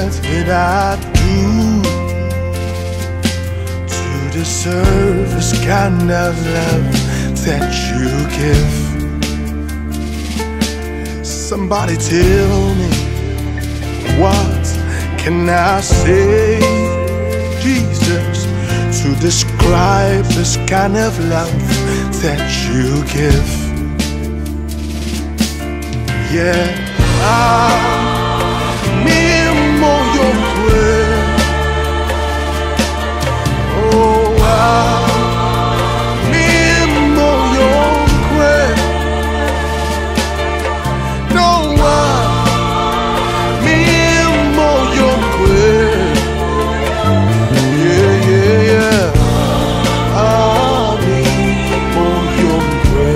did I do to deserve this kind of love that you give? Somebody tell me, what can I say, Jesus, to describe this kind of love that you give? Yeah, mmoyom nkwe. Oh, mmoyom nkwe. No, mmoyom nkwe. Yeah, yeah, yeah. Mmoyom nkwe.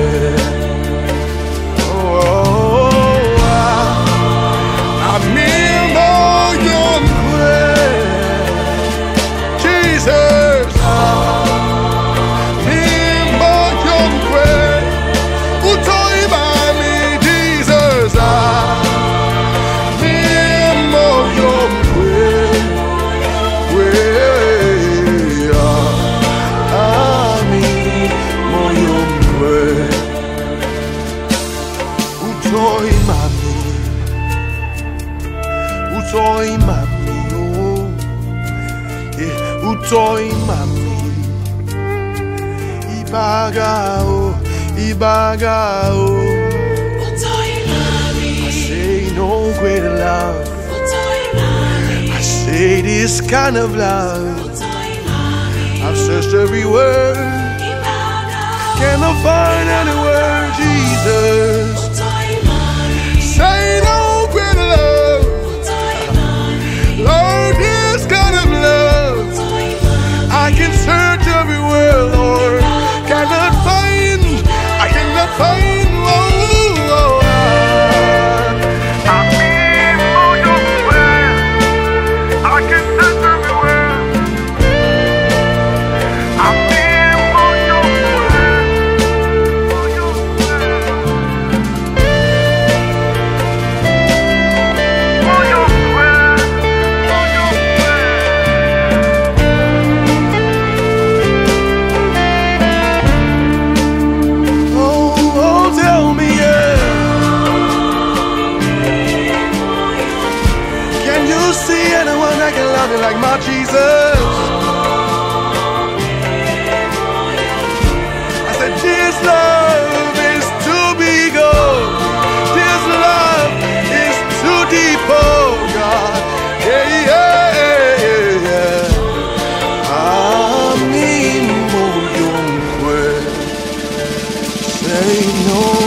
Uto Ima, oh, yeah, Uto Ima, Ibaga, oh, Ibaga, oh. Uto Ima, I say no greater love. Uto Ima, I say this kind of love. Uto Ima, I've searched every word, Ibaga, cannot find any word, Jesus. Uto Ima, Say no greater love. Lord, this kind of love, I can search everywhere, Lord, cannot find, I cannot find, oh, mmoyom nkwe. I can search everywhere, mmoyom nkwe. Like my Jesus, I said, this love is too big, oh, this love is too deep, oh God, yeah, yeah, yeah, yeah. Mmoyom nkwe. Say no